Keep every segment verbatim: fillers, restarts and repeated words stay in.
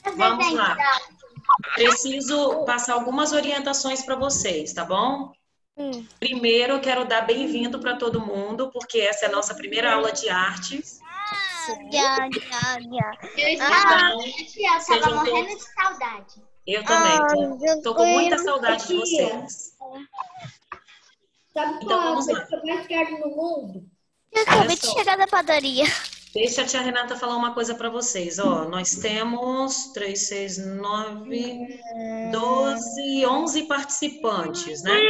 Vamos lá. Preciso passar algumas orientações para vocês, tá bom? Hum. Primeiro, eu quero dar bem-vindo para todo mundo, porque essa é a nossa primeira aula de artes. Já, já, já. Eu estou Então, eu tava sejam morrendo todos... de saudade. Eu também, tô, tô com muita eu- saudade de vocês. Sabe Então, qual é a vamos lá. pessoa mais tarde no mundo? Eu acabei de chegar da padaria. Deixa a tia Renata falar uma coisa para vocês. Ó, nós temos três, seis, nove, doze, onze participantes, né?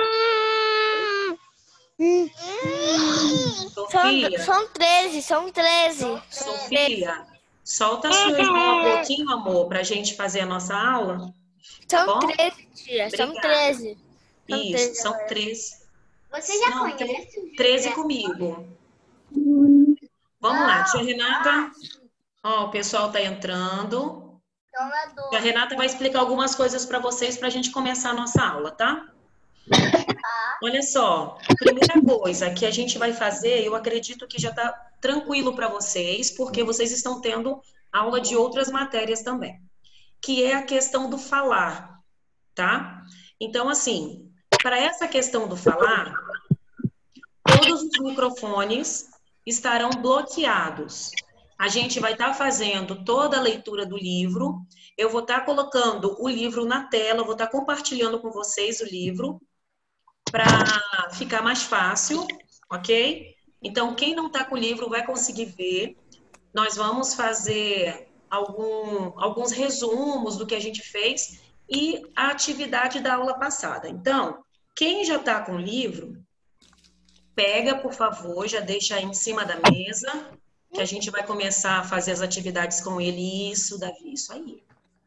Sofia, São, são treze, são treze. Sofia, solta a sua irmã um pouquinho, amor, para a gente fazer a nossa aula. Tá São bom? treze, tia, são Obrigada. treze. São Isso, treze são agora. treze. Você já Não, conhece o treze José? comigo. Vamos lá, tia Renata. Ó, o pessoal tá entrando. Então é dois. A Renata vai explicar algumas coisas para vocês para a gente começar a nossa aula, tá? Olha só, primeira coisa que a gente vai fazer, eu acredito que já está tranquilo para vocês, porque vocês estão tendo aula de outras matérias também, que é a questão do falar, tá? Então, assim, para essa questão do falar, todos os microfones estarão bloqueados. A gente vai estar fazendo toda a leitura do livro, eu vou estar colocando o livro na tela, eu vou estar compartilhando com vocês o livro, para ficar mais fácil, ok? Então, quem não está com o livro vai conseguir ver. Nós vamos fazer algum, alguns resumos do que a gente fez e a atividade da aula passada. Então, quem já está com o livro, pega, por favor, já deixa aí em cima da mesa, que a gente vai começar a fazer as atividades com ele. Isso, Davi, isso aí.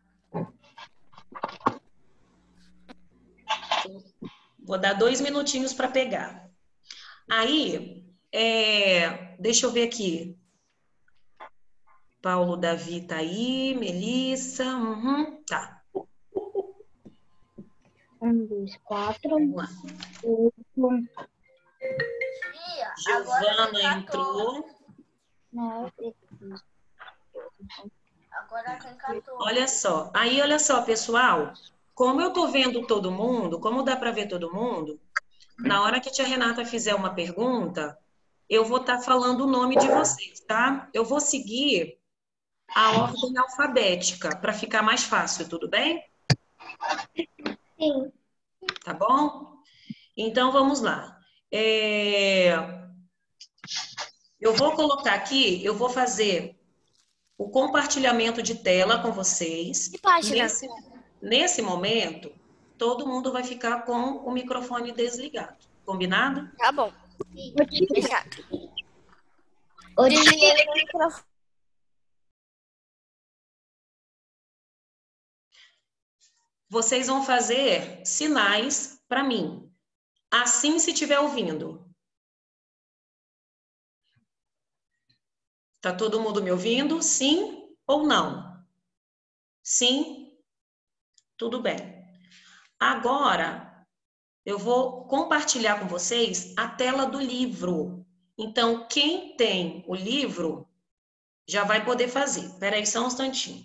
Vou dar dois minutinhos para pegar. Aí, é, deixa eu ver aqui. Paulo Davi tá aí, Melissa, uhum, tá. Um, dois, quatro, Vamos lá. oito, Giovana entrou. nove, Agora tem quatorze. Olha só, aí olha só, pessoal, como eu tô vendo todo mundo, como dá para ver todo mundo, na hora que a tia Renata fizer uma pergunta, eu vou estar falando o nome de vocês, tá? Eu vou seguir a ordem alfabética para ficar mais fácil, tudo bem? sim. Tá bom? Então vamos lá. É... Eu vou colocar aqui, eu vou fazer o compartilhamento de tela com vocês. Que página? Nesse, nesse momento, todo mundo vai ficar com o microfone desligado. Combinado? Tá bom. Fechado. Ô, Desliguei o microfone. Vocês vão fazer sinais para mim. Assim, se estiver ouvindo. Tá todo mundo me ouvindo? Sim ou não? Sim? Tudo bem. Agora, eu vou compartilhar com vocês a tela do livro. Então, quem tem o livro já vai poder fazer. Espera aí só um instantinho.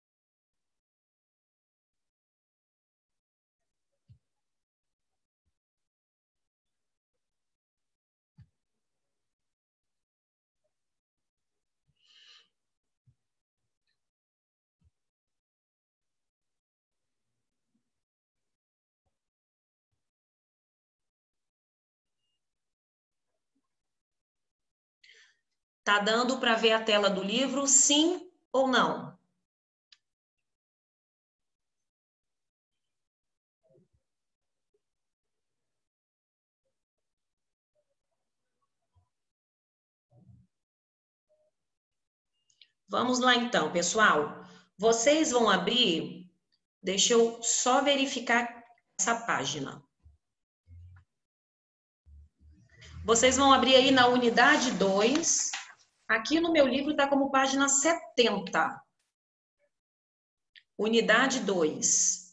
Tá dando para ver a tela do livro, sim ou não? Vamos lá então, pessoal. Vocês vão abrir, deixa eu só verificar essa página. Vocês vão abrir aí na unidade dois. Aqui no meu livro está como página setenta. Unidade dois.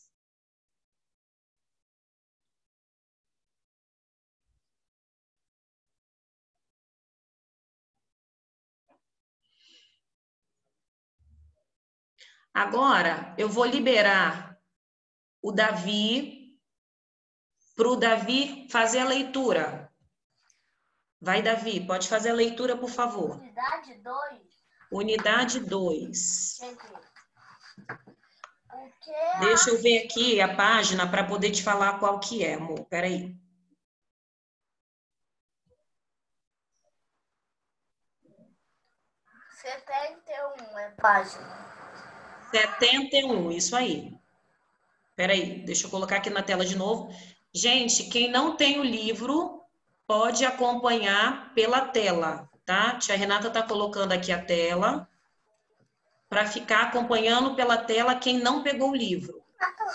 Agora, eu vou liberar o Davi para o Davi fazer a leitura. Vai, Davi, pode fazer a leitura, por favor. Unidade dois. Unidade dois. Cheguei. O que é Deixa eu ver aqui a página para poder te falar qual que é, amor. Peraí. setenta e um é página. setenta e um, isso aí. Peraí, deixa eu colocar aqui na tela de novo. Gente, quem não tem o livro, pode acompanhar pela tela, tá? Tia Renata tá colocando aqui a tela para ficar acompanhando pela tela quem não pegou o livro.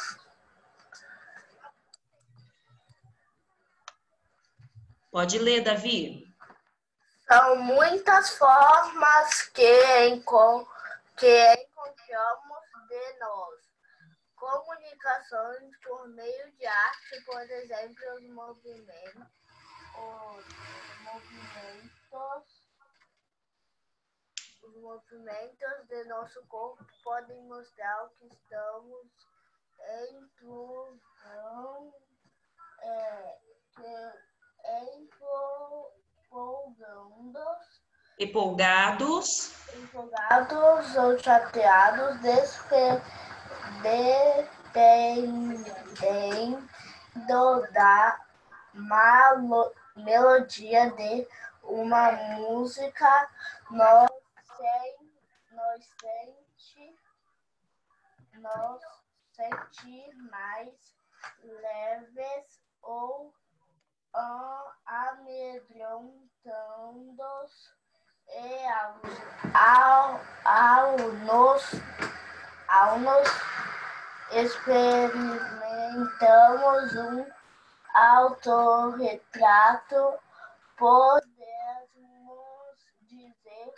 Pode ler, Davi. São muitas formas que, encon que encontramos de nós. Comunicações por meio de arte, por exemplo, os movimentos, os movimentos, os movimentos de nosso corpo podem mostrar o que estamos empolgando, é, empolgando, Empolgados. empolgados ou chateados, despe, dependendo da malo, melodia de uma música, nós, sem, nós, sente, nós sentir mais leves ou amedrontando e ao, ao, ao, nos, ao nos experimentamos um autorretrato, podemos dizer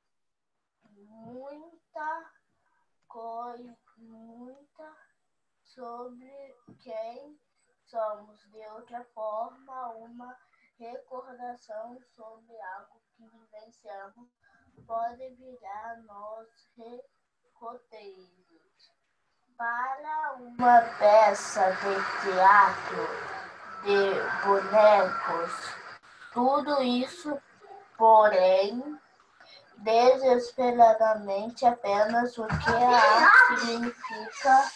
muita coisa, muita sobre quem somos. De outra forma, uma recordação sobre algo que vivenciamos pode virar nossos roteiros. Para uma peça de teatro de bonecos, tudo isso, porém, desesperadamente apenas o que a arte significa.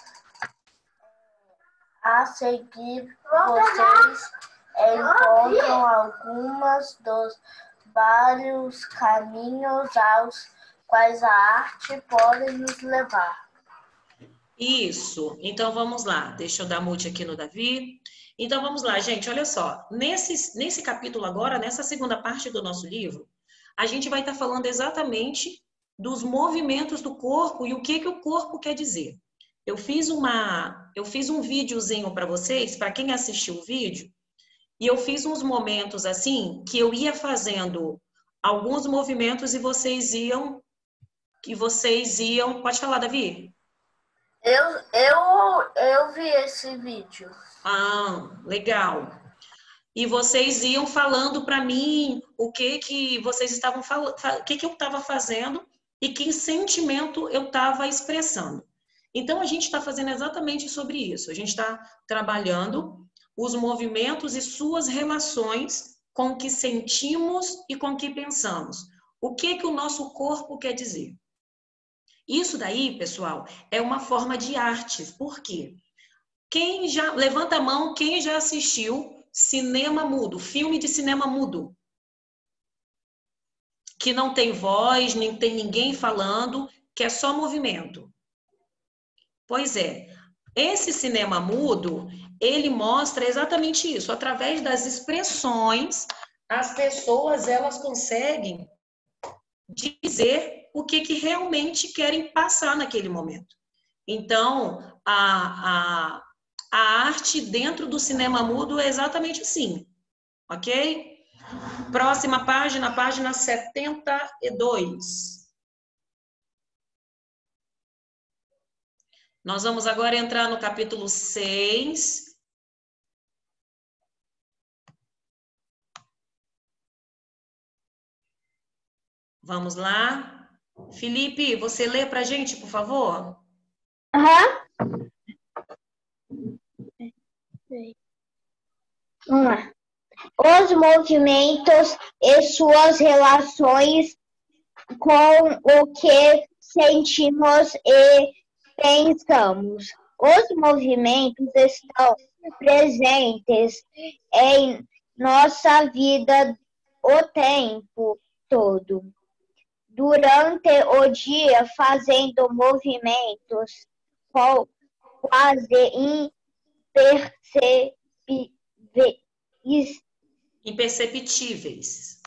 A seguir, vocês encontram algumas dos vários caminhos aos quais a arte pode nos levar. Isso. Então, vamos lá. Deixa eu dar mute aqui no Davi. Então, vamos lá, gente. Olha só. Nesse, nesse capítulo agora, nessa segunda parte do nosso livro, a gente vai estar falando exatamente dos movimentos do corpo e o que, que o corpo quer dizer. Eu fiz, uma, eu fiz um videozinho para vocês, para quem assistiu o vídeo, e eu fiz uns momentos assim, que eu ia fazendo alguns movimentos e vocês iam, que vocês iam... Pode falar, Davi? Eu, eu, eu vi esse vídeo. Ah, legal. E vocês iam falando para mim o que que vocês estavam falando, o que que eu estava fazendo e que sentimento eu estava expressando. Então, a gente está fazendo exatamente sobre isso. A gente está trabalhando os movimentos e suas relações com o que sentimos e com o que pensamos. O que que o nosso corpo quer dizer? Isso daí, pessoal, é uma forma de arte. Por quê? Quem já, levanta a mão, quem já assistiu cinema mudo, filme de cinema mudo? Que não tem voz, nem tem ninguém falando, que é só movimento. Pois é, esse cinema mudo, ele mostra exatamente isso. Através das expressões, as pessoas, elas conseguem dizer o que, que realmente querem passar naquele momento. Então, a, a, a arte dentro do cinema mudo é exatamente assim, ok? Próxima página, página setenta e dois. Nós vamos agora entrar no capítulo seis. Vamos lá. Felipe, você lê pra gente, por favor? Aham. Vamos lá. Os movimentos e suas relações com o que sentimos e pensamos. Os movimentos estão presentes em nossa vida o tempo todo. Durante o dia, fazendo movimentos quase imperceptíveis, Imperceptíveis.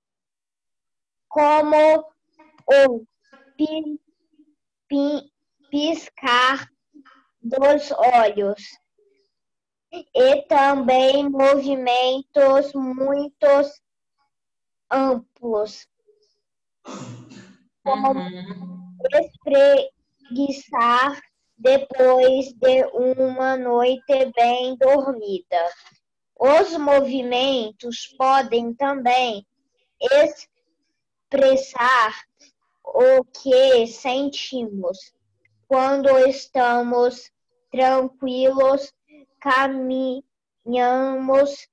como o pi- pi- piscar dos olhos, e também movimentos muito amplos, como Uhum. espreguiçar depois de uma noite bem dormida. Os movimentos podem também expressar o que sentimos quando estamos tranquilos, caminhamos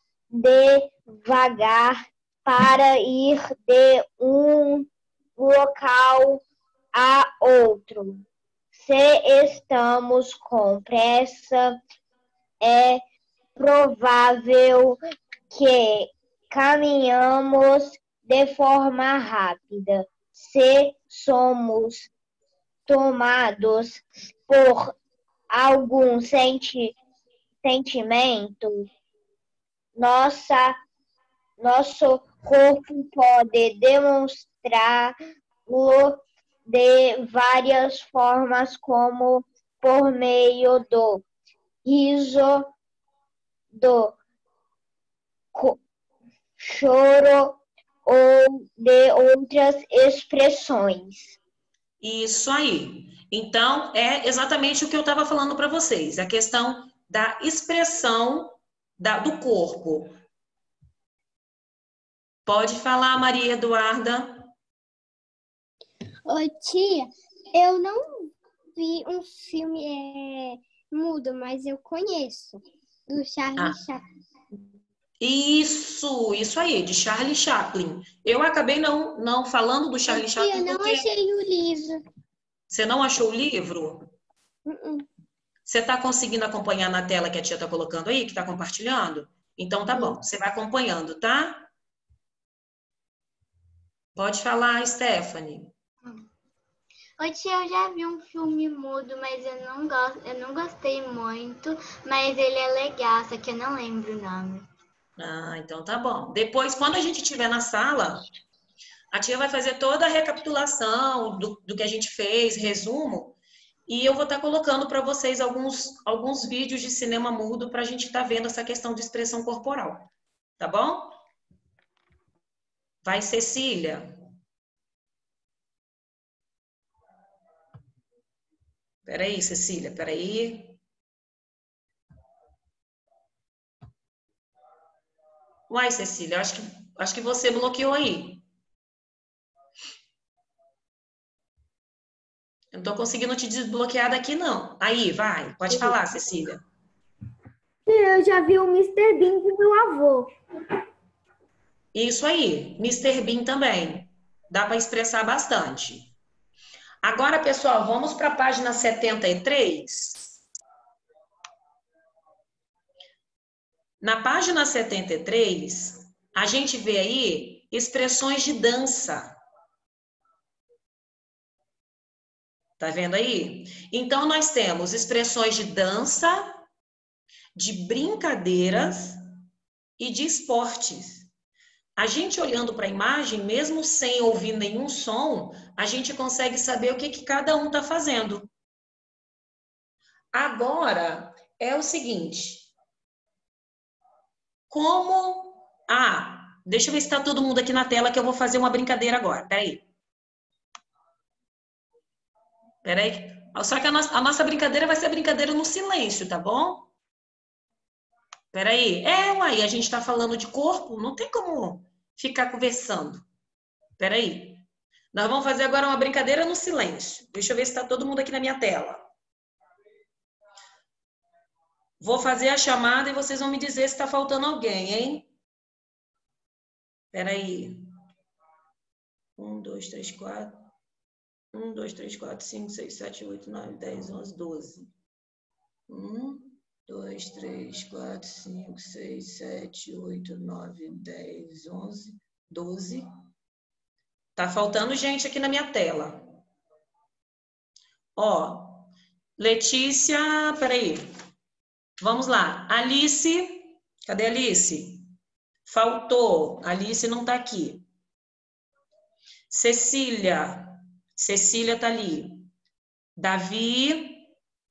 devagar para ir de um local a outro. Se estamos com pressa, é provável que caminhamos de forma rápida. Se somos tomados por algum senti sentimento, nossa, nosso corpo pode demonstrá-lo de várias formas, como por meio do riso, do choro ou de outras expressões. Isso aí. Então, é exatamente o que eu estava falando para vocês, a questão da expressão da, do corpo. Pode falar, Maria Eduarda. Oi, tia, eu não vi um filme é, mudo, mas eu conheço, do Charlie Ah. Chaplin. Isso, isso aí, de Charlie Chaplin. Eu acabei não, não falando do Charlie Tia, Chaplin eu não porque... achei o livro. Você não achou o livro? Uh-uh. Você está conseguindo acompanhar na tela que a tia está colocando aí, que está compartilhando? Então tá bom, você vai acompanhando, tá? Pode falar, Stephanie. Oi, tia, eu já vi um filme mudo, mas eu não, gosto, eu não gostei muito, mas ele é legal, só que eu não lembro o nome. Ah, então tá bom. Depois, quando a gente estiver na sala, a tia vai fazer toda a recapitulação do, do que a gente fez, resumo, e eu vou estar colocando para vocês alguns, alguns vídeos de cinema mudo para a gente estar vendo essa questão de expressão corporal. Tá bom? Vai, Cecília. Peraí, Cecília, peraí. Uai, Cecília, acho que, acho que você bloqueou aí. Eu não tô conseguindo te desbloquear daqui, não. Aí, vai, pode falar, Cecília. Eu já vi o mister Bean do meu avô. Isso aí, mister Bean também. Dá para expressar bastante. Agora, pessoal, vamos para a página setenta e três. Na página setenta e três, a gente vê aí expressões de dança. Tá vendo aí? Então, nós temos expressões de dança, de brincadeiras e de esportes. A gente olhando para a imagem, mesmo sem ouvir nenhum som, a gente consegue saber o que, que cada um está fazendo. Agora, é o seguinte. Como... Ah, deixa eu ver se está todo mundo aqui na tela que eu vou fazer uma brincadeira agora. Peraí. Peraí. Só que a nossa, a nossa brincadeira vai ser brincadeira no silêncio, tá bom? Peraí. É, uai, a gente está falando de corpo, não tem como ficar conversando. Peraí. Nós vamos fazer agora uma brincadeira no silêncio. Deixa eu ver se está todo mundo aqui na minha tela. Vou fazer a chamada e vocês vão me dizer se está faltando alguém, hein? Espera aí. Um, dois, três, quatro. Um, dois, três, quatro, cinco, seis, sete, oito, nove, dez, onze, doze. Um, dois, três, quatro, cinco, seis, sete, oito, nove, dez, onze, doze. Tá faltando gente aqui na minha tela. Ó, Letícia, peraí. Vamos lá. Alice, cadê a Alice? Faltou. Alice não tá aqui. Cecília, Cecília tá ali. Davi,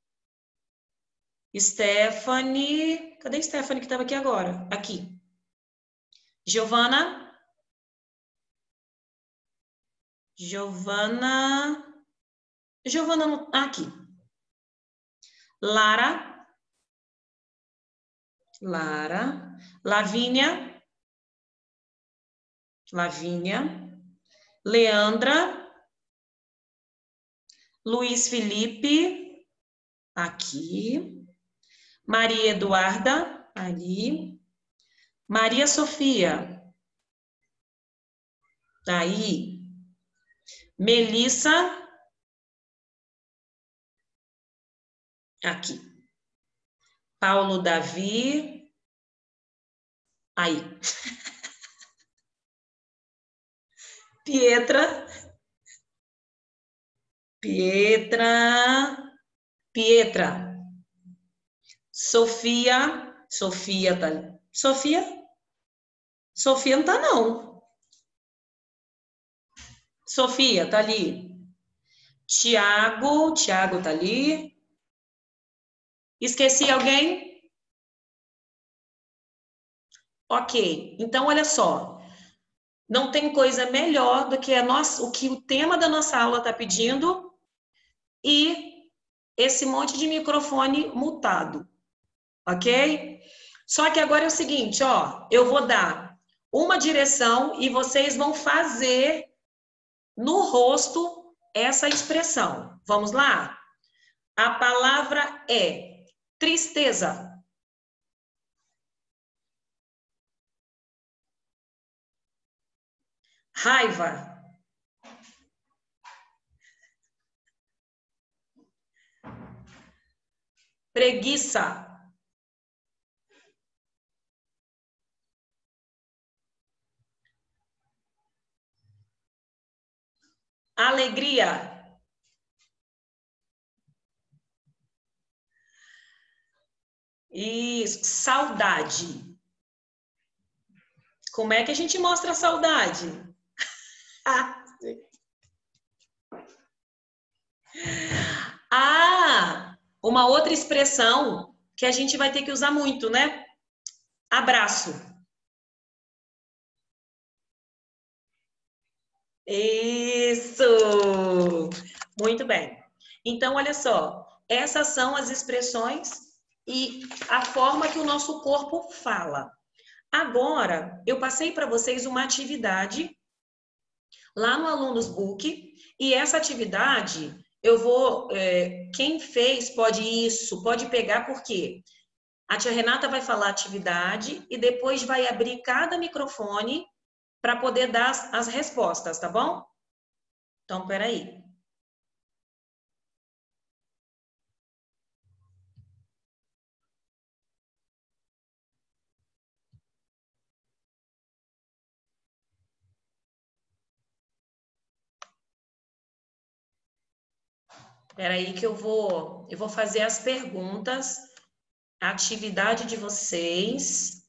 Stephanie, cadê Stephanie que estava aqui agora? Aqui. Giovana, Giovana, Giovana não, ah, aqui. Lara, Lara, Lavínia, Lavínia, Leandra, Luiz Felipe, aqui. Maria Eduarda, ali. Maria Sofia, tá aí. Melissa, aqui. Paulo Davi, aí. Pietra, Pietra, Pietra. Sofia, Sofia tá ali. Sofia? Sofia não tá não. Sofia tá ali. Tiago, Tiago tá ali. Esqueci alguém? Ok, então olha só. Não tem coisa melhor do que a nossa, o que o tema da nossa aula está pedindo e esse monte de microfone mutado, ok? Só que agora é o seguinte, ó, eu vou dar uma direção e vocês vão fazer no rosto essa expressão. Vamos lá? A palavra é tristeza. Raiva. Preguiça. Alegria. Isso, saudade. Como é que a gente mostra a saudade? Ah, uma outra expressão que a gente vai ter que usar muito, né? Abraço. Isso! Muito bem. Então, olha só, essas são as expressões e a forma que o nosso corpo fala. Agora, eu passei para vocês uma atividade lá no Alunos Book e essa atividade eu vou, é, quem fez pode isso, pode pegar porque a tia Renata vai falar a atividade e depois vai abrir cada microfone para poder dar as, as respostas, tá bom? Então, peraí. Espera aí que eu vou, eu vou fazer as perguntas, a atividade de vocês.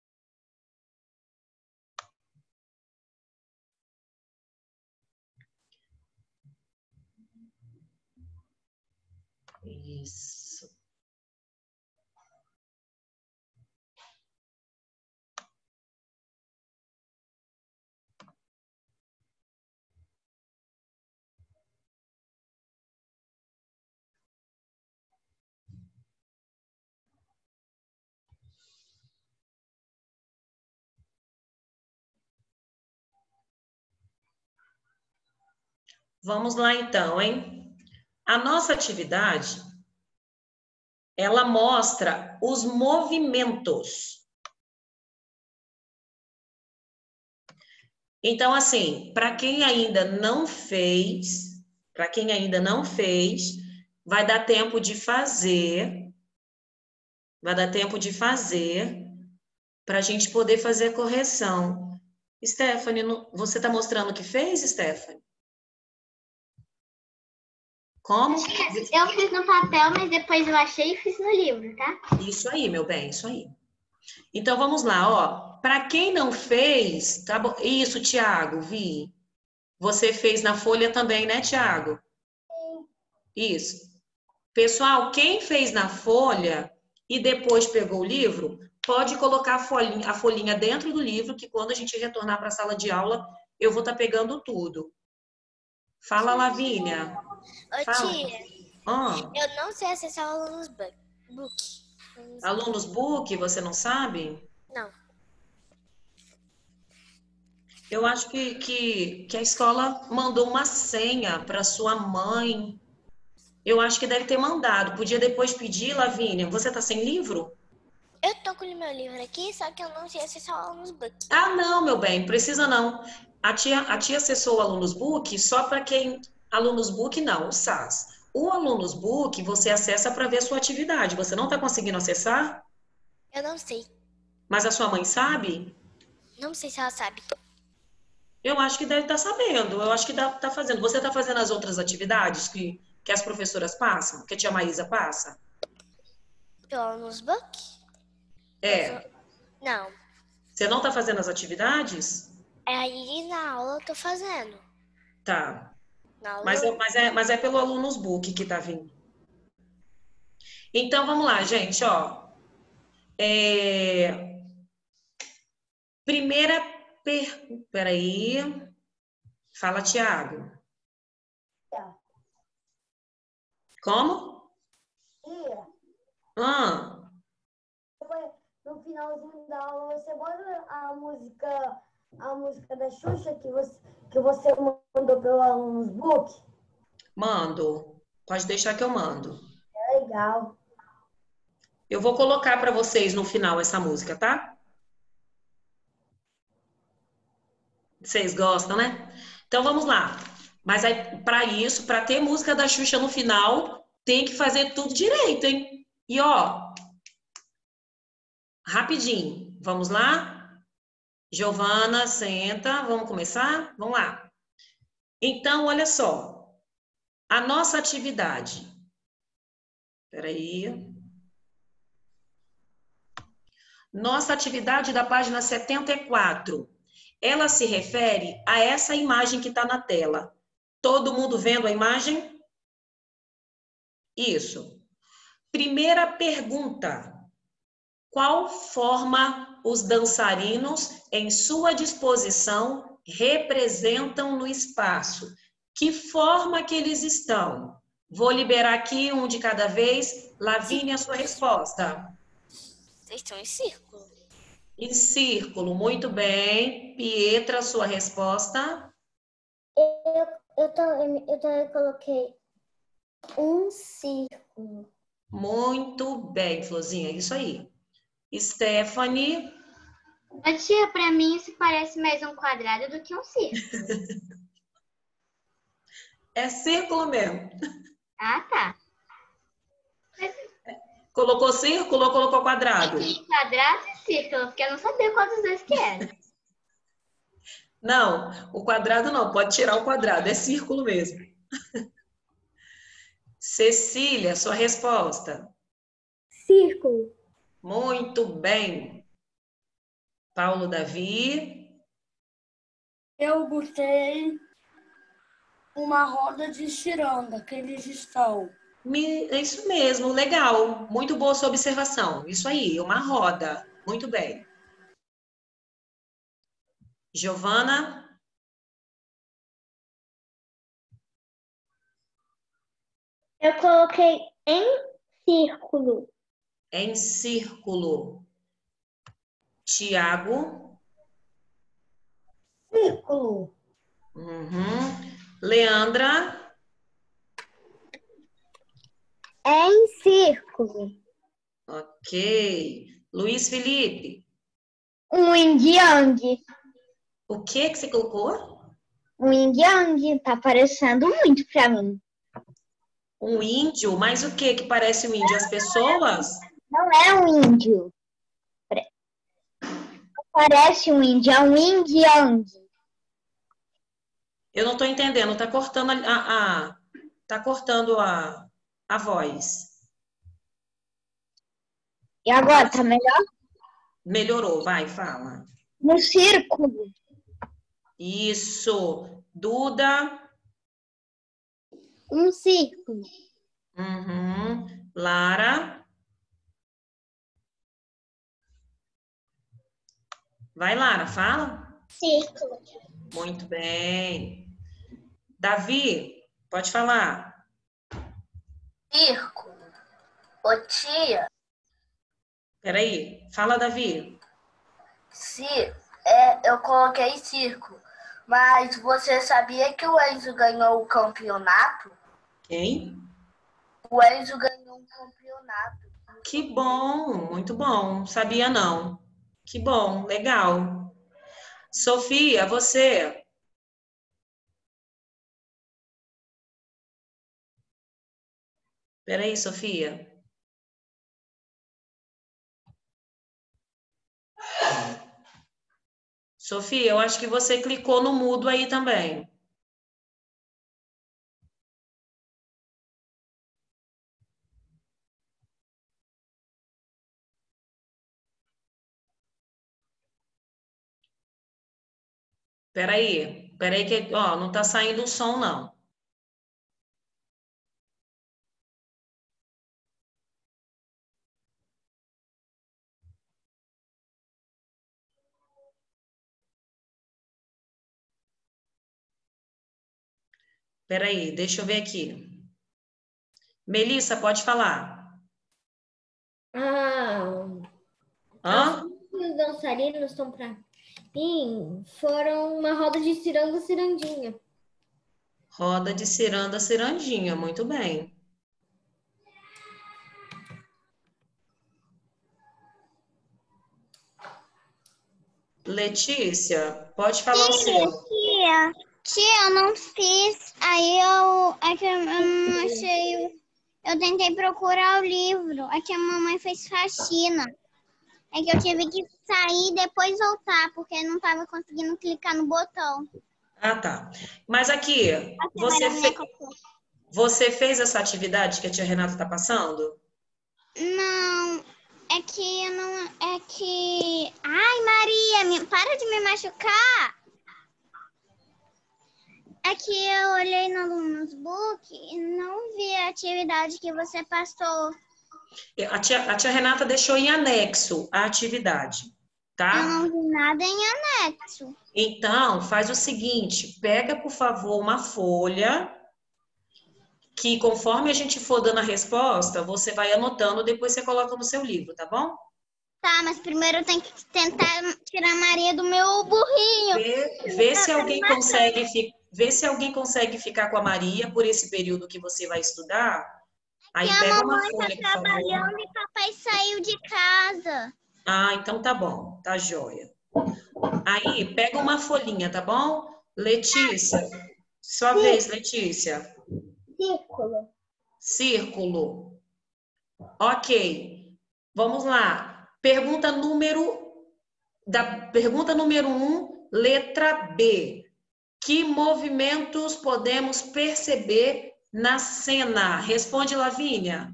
Isso. Vamos lá então, hein? A nossa atividade, ela mostra os movimentos. Então, assim, para quem ainda não fez, para quem ainda não fez, vai dar tempo de fazer, vai dar tempo de fazer, para a gente poder fazer a correção. Stephanie, você está mostrando o que fez, Stephanie? Como? Eu fiz no papel, mas depois eu achei e fiz no livro, tá? Isso aí, meu bem, isso aí. Então, vamos lá, ó. Para quem não fez, tá bom? Isso, Tiago, vi. Você fez na folha também, né, Tiago? Isso. Pessoal, quem fez na folha e depois pegou o livro, pode colocar a folhinha, a folhinha dentro do livro, que quando a gente retornar para a sala de aula, eu vou estar pegando tudo. Fala, Lavínia. Ô, Fala. tia, Ah, eu não sei acessar o Alunos Book. alunos book, você não sabe? Não. Eu acho que, que, que a escola mandou uma senha para sua mãe. Eu acho que deve ter mandado. Podia depois pedir, Lavínia. Você tá sem livro? Eu tô com o meu livro aqui, só que eu não sei acessar o Alunos Book. Ah, não, meu bem, precisa não. A tia, a tia acessou o Alunos Book só para quem... Alunos Book não, o S A S. O Alunos Book você acessa para ver a sua atividade. Você não está conseguindo acessar? Eu não sei. Mas a sua mãe sabe? Não sei se ela sabe. Eu acho que deve estar sabendo. Eu acho que está fazendo. Você está fazendo as outras atividades que, que as professoras passam? Que a tia Maísa passa? Pelo Alunos Book? É. Não. Você não está fazendo as atividades? Aí na aula eu tô fazendo. Tá. Na aula Mas é, mas, é, mas é pelo Alunos Book que tá vindo. Então, vamos lá, gente, ó. É... Primeira pergunta. Peraí. Fala, Tiago. Tá. Como? Tia, Ah, no finalzinho da aula, você bota a música, a música da Xuxa que você, que você mandou pelo Alunos Book? mando. Pode deixar que eu mando. É legal. Eu vou colocar para vocês no final essa música, tá? Vocês gostam, né? Então vamos lá. Mas aí, para isso, para ter música da Xuxa no final, tem que fazer tudo direito, hein? E ó, rapidinho. Vamos lá? Giovana, senta. Vamos começar? Vamos lá. Então, olha só. A nossa atividade. Peraí. Nossa atividade da página setenta e quatro. Ela se refere a essa imagem que está na tela. Todo mundo vendo a imagem? Isso. Primeira pergunta. Qual forma os dançarinos, em sua disposição, representam no espaço? Que forma que eles estão? Vou liberar aqui um de cada vez. Lavínia, a sua resposta. Vocês estão em círculo. Em círculo, muito bem. Pietra, sua resposta. Eu, eu, também, eu também coloquei um círculo. Muito bem, Florzinha, isso aí. Stephanie. Ô, tia, pra mim isso parece mais um quadrado do que um círculo. É círculo mesmo. Ah, tá. Colocou círculo ou colocou quadrado? Tem quadrado e círculo, porque eu não sabia qual dos dois que era. Não, o quadrado não, pode tirar o quadrado, é círculo mesmo. Cecília, sua resposta. Círculo. Muito bem. Paulo Davi. Eu botei uma roda de ciranda que eles estão. É isso mesmo, legal. Muito boa sua observação. Isso aí, uma roda. Muito bem. Giovana. Eu coloquei em círculo. Em círculo. Tiago. Círculo. Uhum. Leandra? É em círculo. Ok. Luiz Felipe? Um yin-yang. O que que você colocou? Um yin-yang. Tá parecendo muito pra mim. Um índio? Mas o que que parece um índio? As pessoas? Não é um índio. Parece um índio, é um yin-yang. Eu não estou entendendo. Tá cortando a, a, a- tá cortando a, a voz. E agora, tá melhor? Melhorou, vai, fala. No círculo. Isso. Duda? Um círculo. Uhum. Lara? Vai, Lara, fala. Círculo. Muito bem. Davi, pode falar. Círculo. Ô tia, Peraí, fala, Davi. se é, eu coloquei círculo, mas você sabia que o Enzo ganhou o campeonato? Quem? O Enzo ganhou um campeonato. Que bom, muito bom. Sabia não. Que bom, legal. Sofia, você? Peraí, Sofia. Sofia, eu acho que você clicou no mudo aí também. Peraí, peraí que, ó, não tá saindo o som, não. Peraí, deixa eu ver aqui. Melissa, pode falar. Ah, Hã? os dançarinos estão pra mim foram uma roda de ciranda cirandinha. Roda de ciranda, cirandinha, muito bem. Letícia, pode falar o seu. Tia, tia, eu não fiz. Aí eu, é que eu não achei. Eu tentei procurar o livro. É que a mamãe fez faxina. É que eu tive que sair e depois voltar, porque não estava conseguindo clicar no botão. Ah, tá. Mas aqui, você, fe... você fez essa atividade que a tia Renata está passando? Não, é que eu não. É que. Ai, Maria, me- para de me machucar! É que eu olhei no notebook e não vi a atividade que você passou. A tia, a tia Renata deixou em anexo a atividade, Eu tá? não vi nada em anexo. Então, faz o seguinte, pega, por favor, uma folha que conforme a gente for dando a resposta, você vai anotando, depois você coloca no seu livro, tá bom? Tá, mas primeiro eu tenho que tentar tirar a Maria do meu burrinho. Vê, vê se alguém consegue, fi- vê se alguém consegue ficar com a Maria por esse período que você vai estudar. Aí E a pega uma mamãe tá folha, por favor. trabalhando e papai saiu de casa. Ah, então tá bom, tá joia. Aí, pega uma folhinha, tá bom? Letícia, sua vez, Letícia. Círculo. Círculo. Ok, vamos lá. Pergunta número, da, pergunta número um, letra B. Que movimentos podemos perceber na cena? Responde, Lavínia.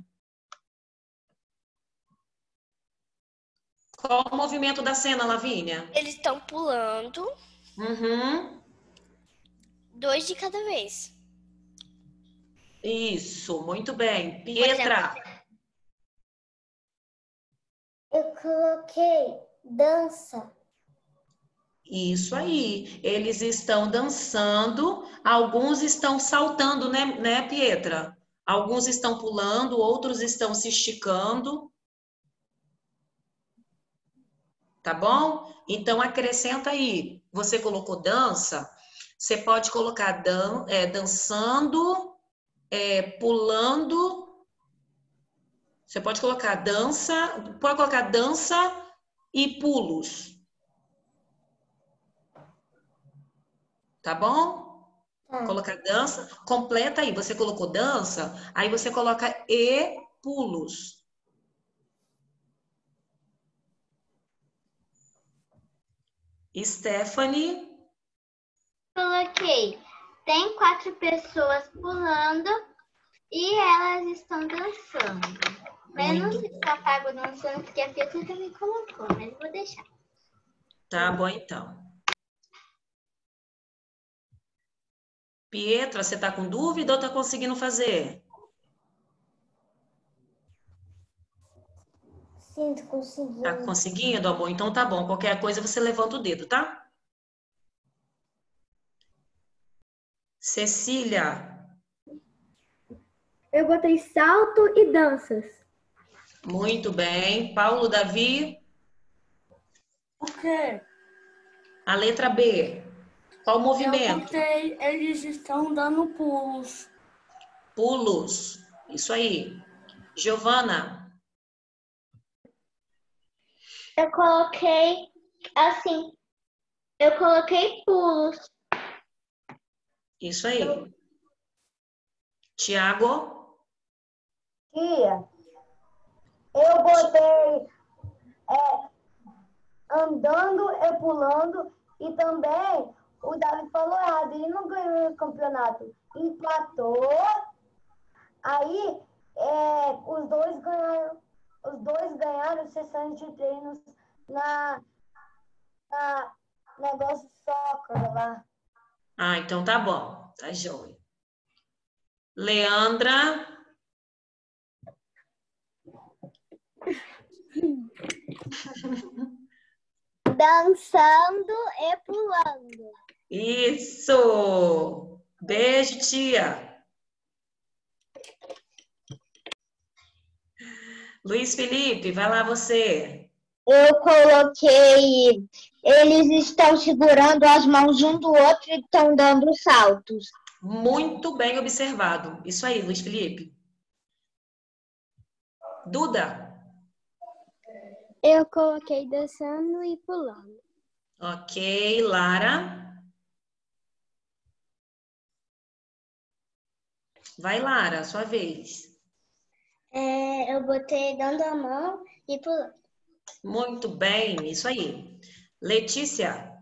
Qual o movimento da cena, Lavínia? Eles estão pulando, Uhum. dois de cada vez. Isso, muito bem. Pietra. Eu coloquei dança. Isso aí. Eles estão dançando, alguns estão saltando, né, né, Pietra? Alguns estão pulando, outros estão se esticando. Tá bom? Então acrescenta aí. Você colocou dança. Você pode colocar dan é, dançando, é, pulando. Você pode colocar dança, pode colocar dança e pulos. Tá bom? Tá. Colocar dança, completa aí. Você colocou dança, aí você coloca e pulos. Stephanie. Coloquei. Tem quatro pessoas pulando e elas estão dançando. Mas eu não Muito sei se eu apago dançando, porque a Pietra também colocou, mas eu vou deixar. Tá bom, então. Pietra, você tá com dúvida ou tá conseguindo fazer? Sim, tô conseguindo. Tá conseguindo, amor? Então tá bom. Qualquer coisa você levanta o dedo, tá? Cecília. Eu botei salto e danças. Muito bem. Paulo, Davi. O quê? A letra B. Qual o Eu movimento? botei, eles estão dando pulos. Pulos. Isso aí. Giovana. Eu coloquei assim. Eu coloquei pulos. Isso aí. Tiago. Tia, eu botei é, andando e pulando e também o Davi falou errado, ele não ganhou o campeonato, empatou, aí é, os dois ganharam, os dois ganharam sessões de treinos na, na negócio soccer lá. Ah, então tá bom. Tá joia. Leandra. Dançando e pulando. Isso! Beijo, tia. Luiz Felipe, vai lá você. Eu coloquei. Eles estão segurando as mãos um do outro e estão dando saltos. Muito bem observado. Isso aí, Luiz Felipe. Duda. Eu coloquei dançando e pulando. Ok, Lara. Vai, Lara, sua vez. É, eu botei dando a mão e pulando. Muito bem, isso aí. Letícia.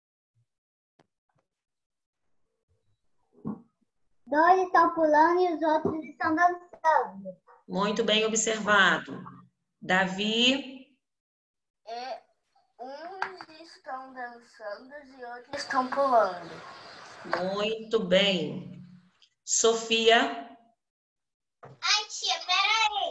Dois estão pulando e os outros estão dançando. Muito bem observado. Davi. É, uns estão dançando e outros estão pulando. Muito bem. Sofia. Ai, tia, peraí.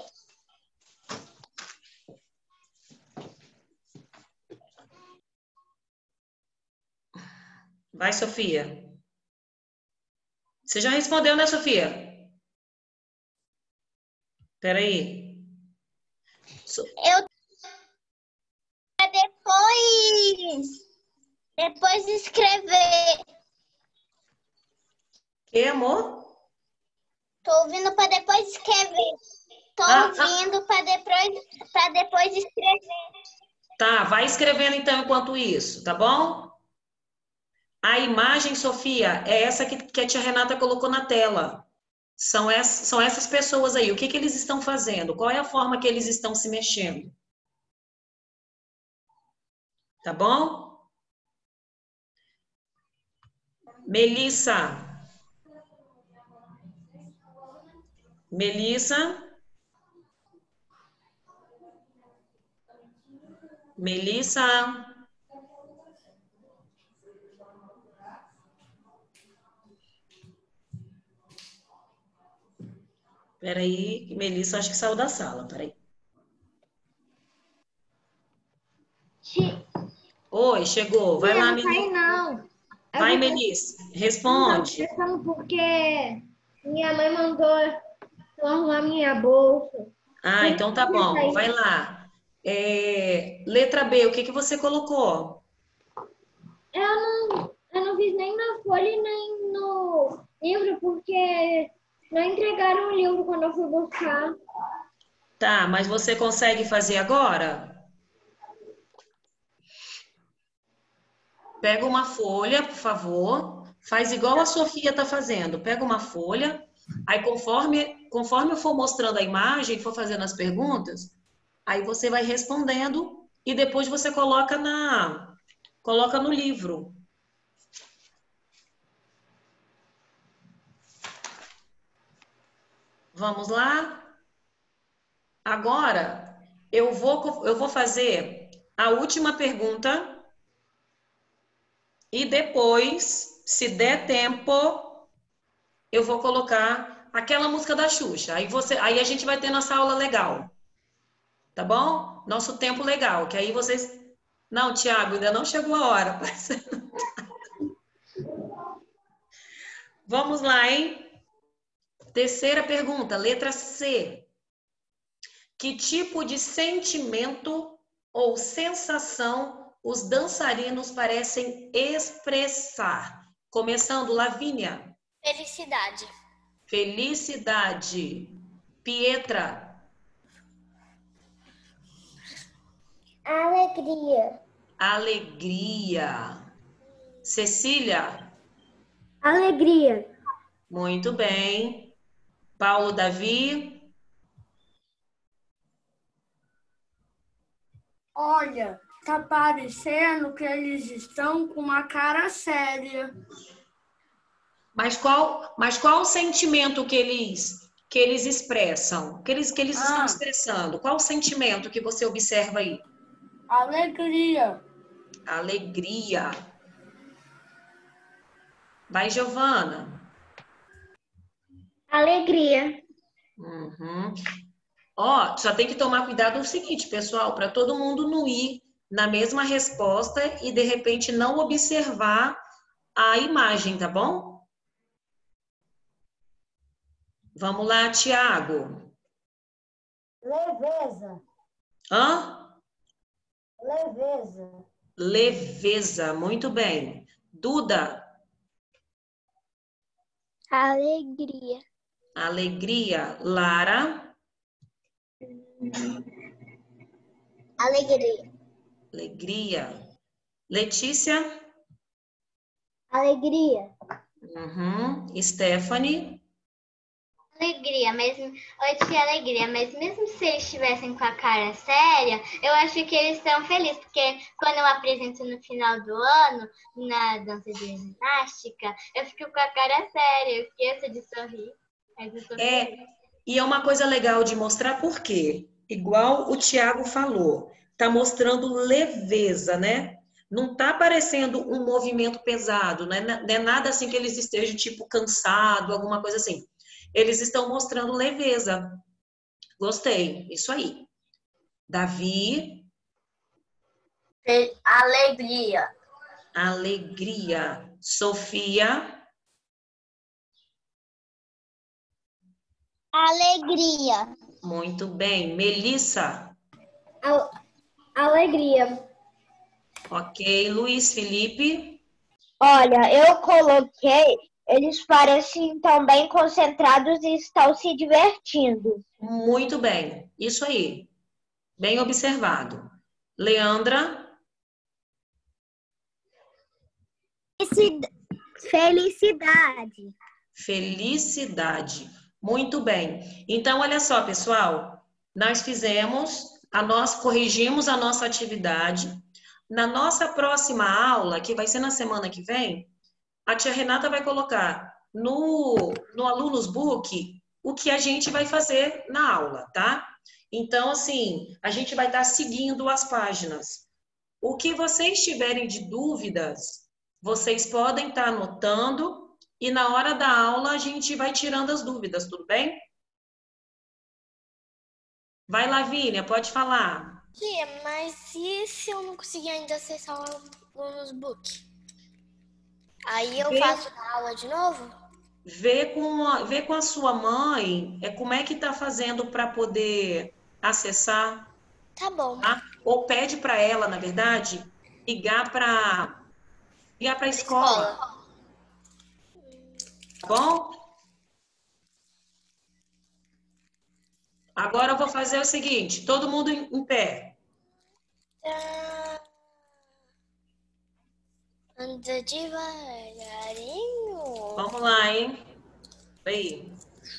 Vai, Sofia. Você já respondeu, né, Sofia? Peraí. So... Eu depois depois de escrever. Que, amor? Tô ouvindo para depois escrever. Tô Ah, ouvindo para depois para depois escrever. Tá, vai escrevendo então enquanto isso, tá bom? A imagem, Sofia, é essa que, que a tia Renata colocou na tela. São, ess, são essas pessoas aí. O que, que eles estão fazendo? Qual é a forma que eles estão se mexendo? Tá bom? Melissa. Melissa. Melissa. Peraí, Melissa, acho que saiu da sala, peraí. Oi, chegou. Vai Tia, lá, não sai Melissa. não. Eu Vai, vou- Melissa. Não, Responde. pensando porque minha mãe mandou eu arrumar minha bolsa. Ah, então tá Não bom. sai. Vai lá. É, letra B, o que que você colocou? Eu não, eu não fiz nem meu folha e nem no livro, porque não entregaram o livro quando eu fui buscar. Tá, mas você consegue fazer agora? Pega uma folha, por favor. Faz igual a Sofia tá fazendo. Pega uma folha. Aí, conforme, conforme eu for mostrando a imagem, for fazendo as perguntas, aí você vai respondendo e depois você coloca na, coloca no livro. Vamos lá? Agora, eu vou, eu vou fazer a última pergunta e depois, se der tempo, eu vou colocar aquela música da Xuxa. Aí, você, aí a gente vai ter nossa aula legal. Tá bom? Nosso tempo legal. Que aí vocês... Não, Tiago, ainda não chegou a hora. Vamos lá, hein? Terceira pergunta, letra C. Que tipo de sentimento ou sensação os dançarinos parecem expressar? Começando, Lavínia. Felicidade. Felicidade. Pietra. Alegria. Alegria. Cecília. Alegria. Muito bem. Paulo Davi. Olha, tá parecendo que eles estão com uma cara séria. Mas qual, mas qual o sentimento que eles, que eles expressam? Que eles, que eles estão Ah. expressando? Qual o sentimento que você observa aí? Alegria. Alegria. Vai, Giovana. Alegria. Uhum. Ó, só tem que tomar cuidado no seguinte, pessoal, para todo mundo não ir na mesma resposta e de repente não observar a imagem, tá bom? Vamos lá, Tiago. Leveza. Hã? Leveza. Leveza, muito bem. Duda. Alegria. Alegria. Lara. Alegria. Alegria. Letícia. Alegria. Uhum. Stephanie. Alegria, mesmo. Oi, tia, alegria, mas mesmo se eles estivessem com a cara séria, eu acho que eles estão felizes, porque quando eu apresento no final do ano, na dança de ginástica, eu fico com a cara séria, eu esqueço de sorrir, mas eu tô É, feliz. e é uma coisa legal de mostrar por quê. Igual o Tiago falou, tá mostrando leveza, né? Não tá parecendo um movimento pesado, né? Não é nada assim que eles estejam, tipo, cansado, alguma coisa assim. Eles estão mostrando leveza. Gostei, isso aí. Davi, Fe- Alegria. alegria. Sofia, Alegria. muito bem. Melissa, Al- Alegria. ok. Luiz Felipe, Olha, eu coloquei, eles parecem tão bem concentrados e estão se divertindo. muito bem. Isso aí. Bem observado. Leandra, Felicidade. felicidade. Muito bem. Então, olha só, pessoal. Nós fizemos, a nós corrigimos a nossa atividade. Na nossa próxima aula, que vai ser na semana que vem, a tia Renata vai colocar no, no Alunos Book o que a gente vai fazer na aula, tá? Então, assim, a gente vai estar seguindo as páginas. O que vocês tiverem de dúvidas, vocês podem estar anotando e na hora da aula a gente vai tirando as dúvidas, tudo bem? Vai, Lavínia, pode falar. Tia, mas e se eu não conseguir ainda acessar o Alunos Book? Aí eu Vê- faço a aula de novo? Vê com a, vê com a sua mãe é, como é que tá fazendo para poder acessar, Tá bom. tá? Ou pede para ela, na verdade, ligar para ligar para a escola. bom? Agora eu vou fazer o seguinte, todo mundo em, em pé. Anda devagarinho. Vamos lá, hein? Aí.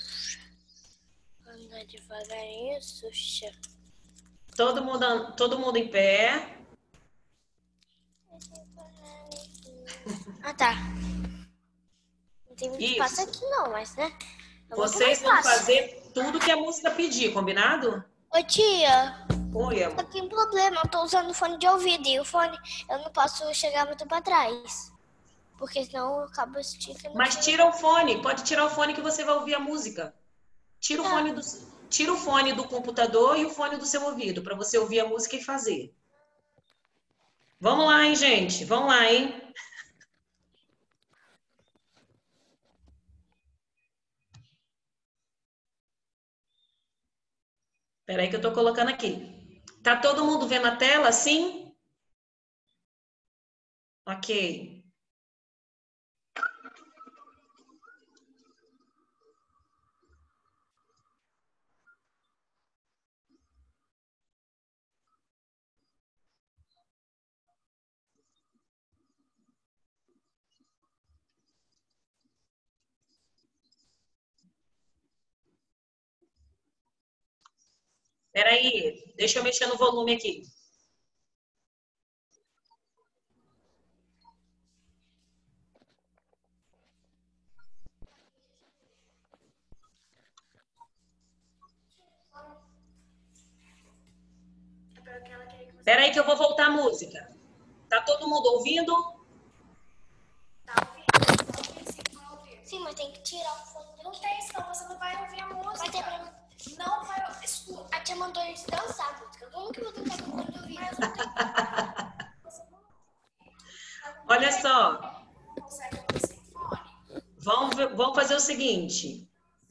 Anda devagarinho, Xuxa. Todo mundo, todo mundo em pé. Ah, tá. Não tem muito Isso. espaço aqui não, mas, né? É muito Vocês mais vão fácil. fazer tudo que a música pedir, combinado? Ô, tia, Oi, amor. só tem um problema. Eu tô usando fone de ouvido e o fone eu não posso chegar muito pra trás. Porque senão eu acabo esticando. Mas tira o fone, pode tirar o fone que você vai ouvir a música. Tira o Tá. fone do, tira o fone do computador e o fone do seu ouvido, para você ouvir a música e fazer. Vamos lá, hein, gente? Vamos lá, hein? Espera aí que eu tô colocando aqui. Tá todo mundo vendo a tela, sim? Ok. Espera aí, deixa eu mexer no volume aqui. Espera aí que eu vou voltar a música. Tá todo mundo ouvindo? Sim, mas tem que tirar o fone. Não tem, senão você não vai ouvir a música. Vai ter problema. Não vai escutar. A tia mandou eles dançar a música. Como que eu vou tentar com o fone de ouvido? Olha só, Não consegue ouvir sem fone. vamos, ver- vamos fazer o seguinte.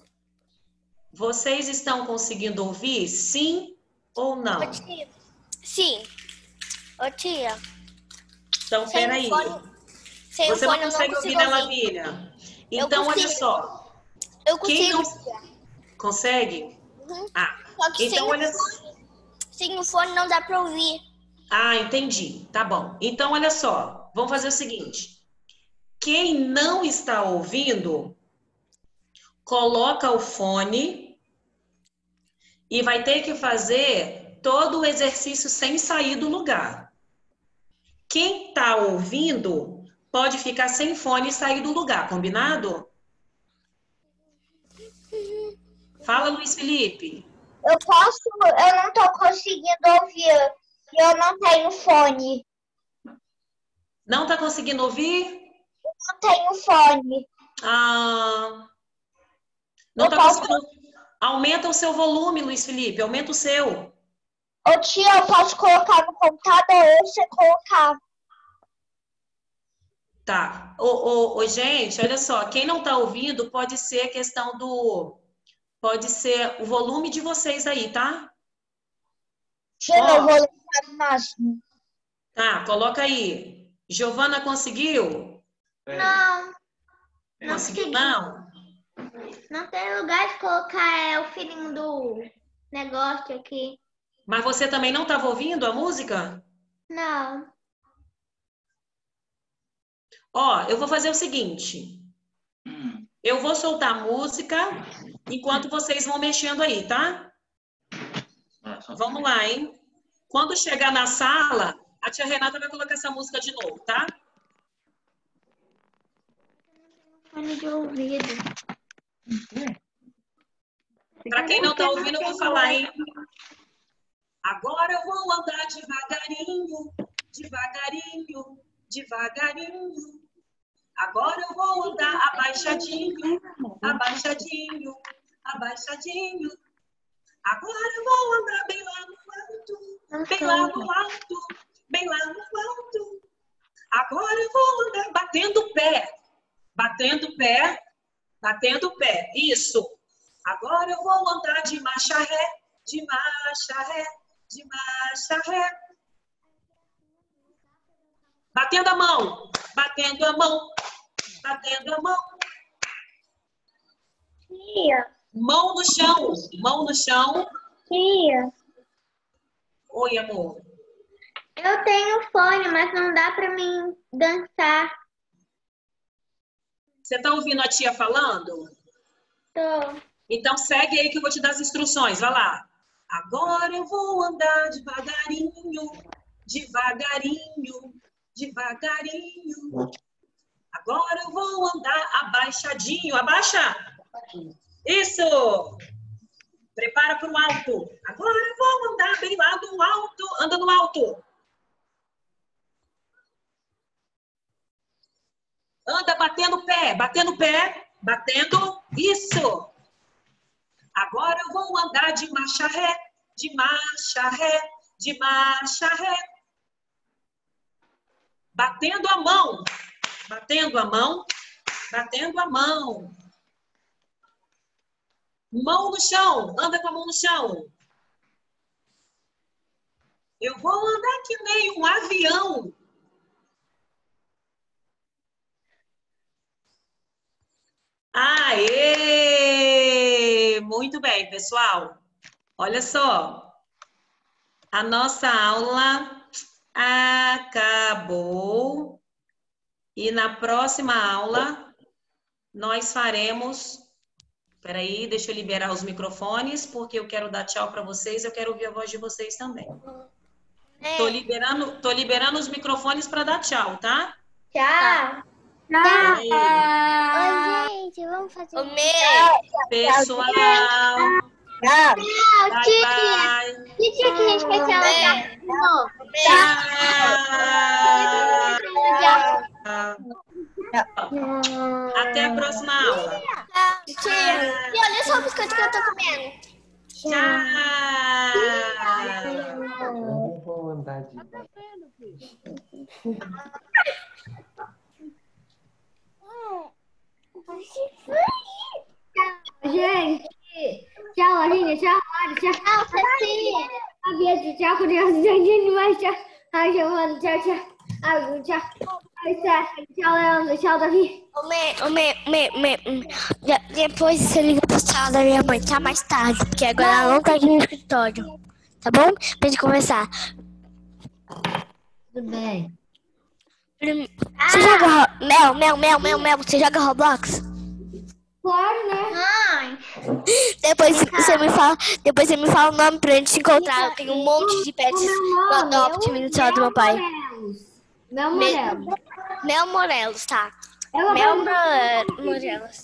Vocês estão conseguindo ouvir, sim ou não? Ô, tia. Sim. Ô, tia. Então, Sem peraí. o fone, sem Você o não fone eu não consegue ouvir, consigo né, ouvir. Lavínia? Então, olha consigo. só. Eu Quem consigo. não consegue? Uhum. Ah, Só que então sem, olha o fone, sem o fone não dá pra ouvir. Ah, entendi. Tá bom. Então, olha só. Vamos fazer o seguinte. Quem não está ouvindo, coloca o fone e vai ter que fazer todo o exercício sem sair do lugar. Quem está ouvindo pode ficar sem fone e sair do lugar, combinado? Fala, Luiz Felipe. Eu posso, eu não tô conseguindo ouvir. Eu não tenho fone. Não está conseguindo ouvir? Não tenho fone. Ah, não Eu está posso- conseguindo. Aumenta o seu volume, Luiz Felipe. Aumenta o seu. Ô tia, eu posso colocar no computador ou você colocar? Tá. Ô, ô, ô, gente, olha só. Quem não está ouvindo pode ser a questão do... Pode ser o volume de vocês aí, tá? Tia, Ó. eu vou colocar no máximo. Tá, coloca aí. Giovana conseguiu? Não, não Conseguiu? consegui. Não? Não tem lugar de colocar é, o filhinho do negócio aqui. Mas você também não estava ouvindo a música? Não. Ó, eu vou fazer o seguinte. Eu vou soltar a música enquanto vocês vão mexendo aí, tá? Vamos lá, hein? Quando chegar na sala, a tia Renata vai colocar essa música de novo, tá? Fone de ouvido. Para quem não tá ouvindo, eu vou falar, hein? Agora eu vou andar devagarinho, devagarinho, devagarinho. Agora eu vou andar abaixadinho, abaixadinho, abaixadinho. Agora eu vou andar bem lá no alto, bem lá no alto, bem lá no alto. Agora eu vou andar batendo o pé, batendo o pé, batendo o pé. Isso. Agora eu vou andar de marcha ré, de marcha ré, de marcha ré. Batendo a mão, batendo a mão, batendo a mão. Tia. Mão no chão. Mão no chão. Tia. Oi, amor. Eu tenho fone, mas não dá pra mim dançar. Você tá ouvindo a tia falando? Tô. Então segue aí que eu vou te dar as instruções. Vai lá. Agora eu vou andar devagarinho, devagarinho, devagarinho. Agora eu vou andar abaixadinho. Abaixa. Isso. Prepara para o alto. Agora eu vou andar bem lá no alto. Anda no alto. Anda batendo o pé, batendo o pé, batendo. Isso. Agora eu vou andar de marcha ré, de marcha ré, de marcha ré. Batendo a mão, batendo a mão, batendo a mão. Mão no chão, anda com a mão no chão. Eu vou andar que nem um avião. Aê! Muito bem, pessoal. Olha só. A nossa aula acabou. E na próxima aula, nós faremos... Espera aí, deixa eu liberar os microfones, porque eu quero dar tchau para vocês. Eu quero ouvir a voz de vocês também. Tô liberando, tô liberando os microfones para dar tchau, tá? Tchau. Tchau. Oi, gente, vamos fazer O meu. Pessoal. Tchau. Bye, tia. bye. Que dia que a gente vai ter aula de novo? Tchau. Até a próxima aula. Tia, e olha só o biscoito que eu tô comendo. Tchau. Eu vou andar de... Gente, tchau, Aline, tchau, Mari, tchau, Cecília. a Bia, tchau, crianças, gente, mas tchau, ai, Giovana, tchau, tchau, ai, tchau, ai, tchau, Leandro, tchau, Davi. O meu, o meu, meu, meu, de- depois você liga pra sala da minha mãe, tá mais tarde, porque agora ela não tá aqui no escritório. Tá bom? Pra gente conversar. Tudo bem. Prim- Você joga Ro- Mel, Mel, Mel, Mel, Mel, você joga Roblox? Claro, né? Mãe. Depois você me fala, depois você me fala o nome pra gente se encontrar. Eu tenho um monte de pets O meu no nome Adopt no celular do meu pai. Morelos. Mel Me- Morelos. Mel Morelos, tá? Ela Mel vai- Mo- Morelos.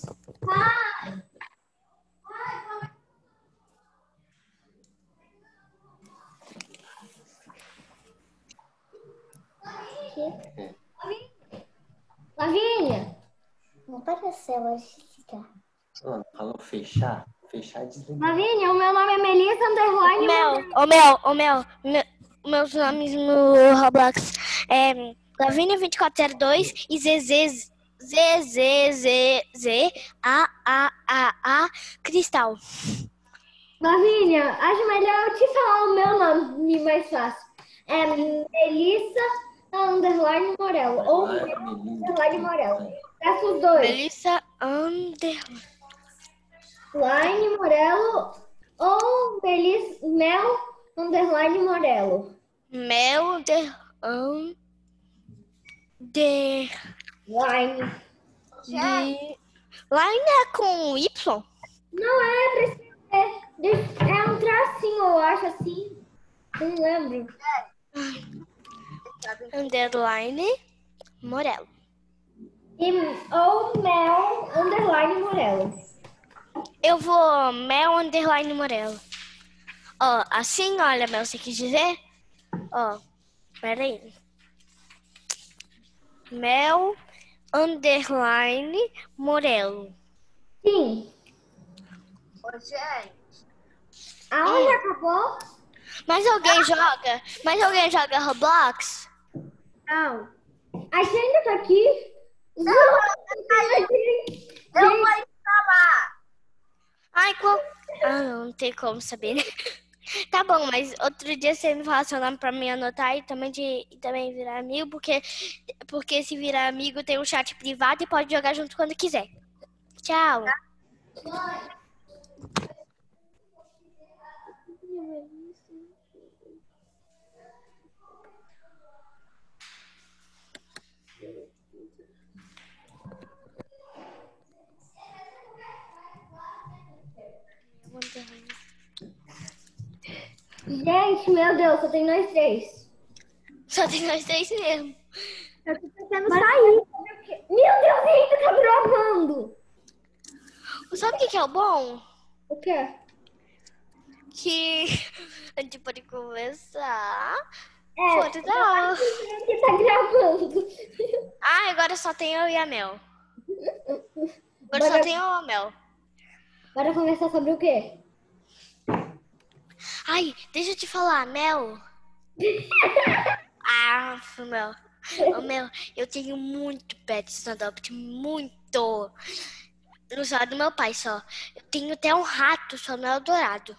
Lavínia. Não apareceu a Jessica. Ela falou fechar, fechar e desligar. Lavínia, o meu nome é Melissa Underline. Mel, ô Mel, ô Mel, me- meus nomes no Roblox é Lavínia vinte e quatro zero dois e ZZ Z Z Z Z A A A A Cristal. Lavínia, acho melhor eu te falar o meu nome mais fácil. É Melissa Underline Morel. Ou Ah, é Mel Melinda. Underline Morel. Peço os dois. Melissa Under. Underline Morelo ou Melissa Mel Underline Morelo. Mel de Under. Line. De... Line é com Y? Não é, precisa ser. Deixa- É um tracinho, eu acho assim. Não lembro. Underline Morelo. E, ou Mel Underline Morelo. Eu vou Mel Underline Morelo. Ó, assim, olha, Mel, você quis dizer? Ó, peraí. Mel Underline Morelo. Sim. Ô, gente, A aula já acabou? Mas alguém joga? Mas alguém joga Roblox? Não. A gente ainda tá aqui. eu vou instalar. Ai, qual... Ah, não, não tem como saber, né? Tá bom, mas outro dia você me fala seu nome pra mim anotar e também, de, e também virar amigo, porque, porque se virar amigo tem um chat privado e pode jogar junto quando quiser. Tchau. Gente, meu Deus, só tem nós três. Só tem nós três mesmo. Eu tô tentando sair. Meu Deus, ainda tá gravando. Sabe o que que é o bom? O quê? Que a gente pode conversar É, fora da aula. que tá gravando. Ah, agora só tem eu e a Mel. Agora Bora- só tem eu e a Mel. Bora conversar sobre o quê? Ai, deixa eu te falar, Mel. Ah, Mel. Ô, Mel, eu tenho muito pets no adopt, muito. No só do meu pai só. Eu tenho até um rato só no Eldorado.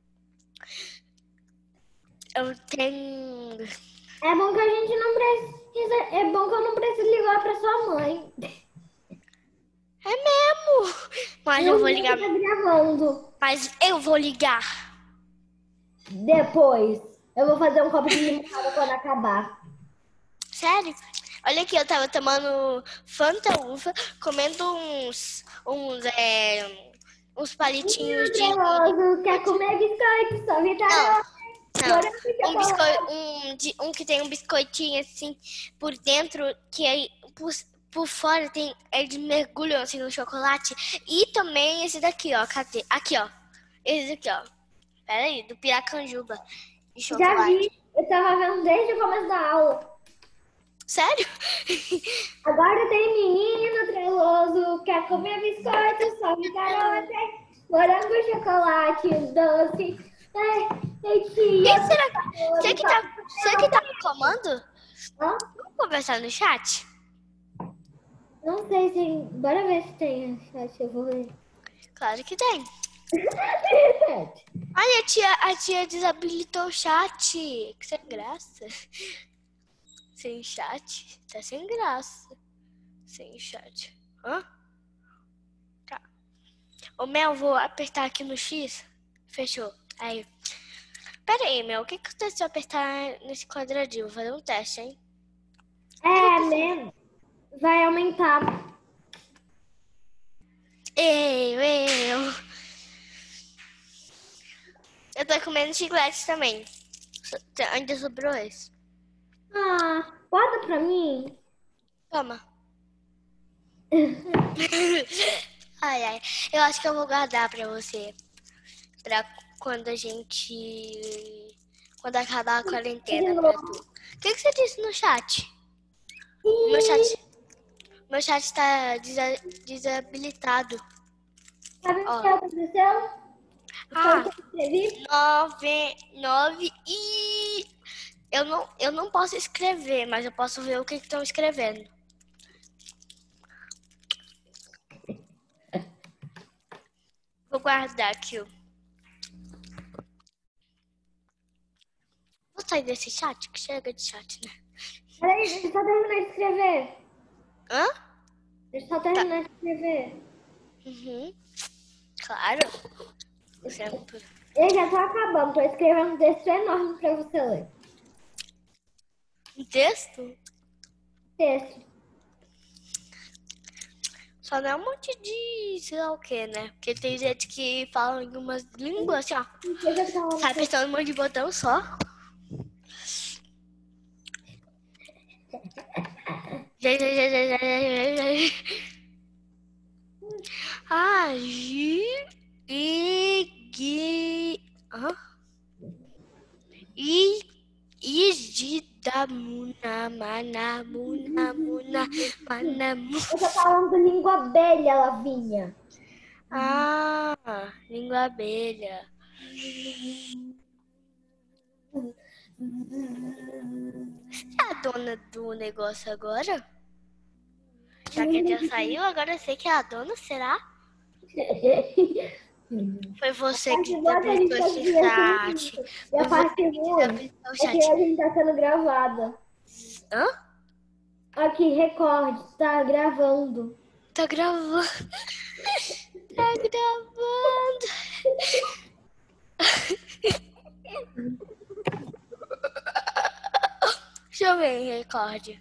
Eu tenho... É bom que a gente não precisa. É bom que eu não preciso ligar pra sua mãe. É mesmo? Mas eu vou ligar. Tá gravando. Mas eu vou ligar. Depois. Eu vou fazer um copo de limonada quando acabar. Sério? Olha aqui, eu tava tomando Fanta Uva, comendo uns, uns, é, uns palitinhos de... Treloso, quer comer biscoito? Só me dá. Não, não. Um, biscoito, um, de, um que tem um biscoitinho assim por dentro, que aí por, por fora tem, eles mergulham assim no chocolate. E também esse daqui, ó, cadê? Aqui, ó. Esse daqui, ó. Pera aí, do Piracanjuba. De chocolate. Já vi, eu tava vendo desde o começo da aula. Sério? Agora tem menino treloso, quer comer biscoito, só me garota, morango, chocolate, doce. Ai, ai, tia. E será que você que tá, você que tá no comando? Hã? Vamos conversar no chat? Não sei se... Bora ver se tem chat, eu vou ver. Claro que tem. Olha, a tia, a tia desabilitou o chat. Que sem graça. Sem chat? Tá sem graça. Sem chat. Hã? Tá. Ô, Mel, vou apertar aqui no X. Fechou. Aí. Pera aí, Mel. O que acontece se eu apertar nesse quadradinho? Vou fazer um teste, hein? É, né? Vai aumentar. Eu, eu. Eu tô comendo chiclete também. Ainda sobrou esse. Ah, guarda pra mim. Toma. Ai, ai. Eu acho que eu vou guardar pra você. Pra quando a gente... Quando acabar a quarentena pra tu. O que, que você disse no chat? Meu chat... Meu chat tá desa... desabilitado. Sabe o Ó. que aconteceu? Ah, Sabe o que eu escrevi? nove, nove e... Eu não, eu não posso escrever, mas eu posso ver o que estão escrevendo. Vou guardar aqui. Ó. Vou sair desse chat, que chega de chat, né? Peraí, deixa eu só terminar de escrever. Hã? Deixa eu só terminar de escrever. Uhum. Claro. Sempre. Eu já tô acabando, tô escrevendo um texto enorme pra você ler. Um texto? Texto. Só não é um monte de sei lá o que, né? Porque tem gente que fala em umas línguas assim, ó. Sai apertando um monte de botão só. Ah, gi, i, gui, hã? I, igidamuna, manamuna, muna, manamu. Eu tô falando língua abelha, Lavinha. Ah, língua abelha. Você é a dona do negócio agora? Já que já saiu, agora eu sei que é a dona, será? Foi você que desabilitou esse chat. E a Foi parte você que ruim desabilitou o é que a chat. gente tá sendo gravada. Hã? Aqui, recorde, tá gravando. Tá gravando. Tá gravando. Deixa eu ver, recorde.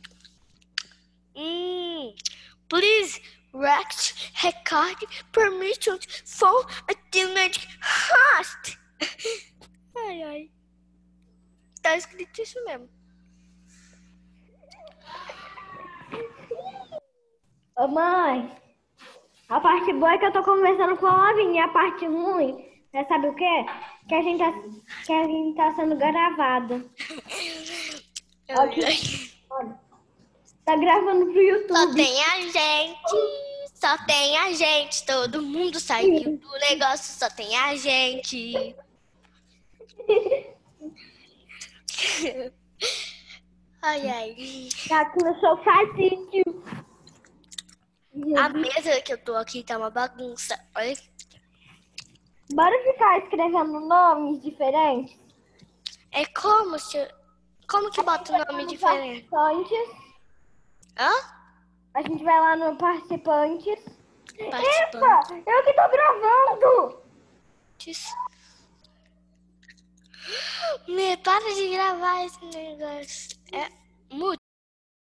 Hum, please rect record permission for a different host. Ai, ai. Tá escrito isso mesmo. Ô, mãe, a parte boa é que eu tô conversando com a Lavínia. E a parte ruim, é, sabe o quê? Que a gente tá, que a gente tá sendo gravado. Aqui, olha, tá gravando pro YouTube. Só tem a gente, só tem a gente. Todo mundo saiu do negócio, só tem a gente. Ai, ai. Tá aqui no sofazinho. A mesa que eu tô aqui tá uma bagunça. Olha. Bora ficar escrevendo nomes diferentes? É como se... Como que bota o nome diferente? Participantes. Hã? A gente vai lá no participantes. Participante. Epa, eu que tô gravando! Me para de gravar esse negócio. É mudo.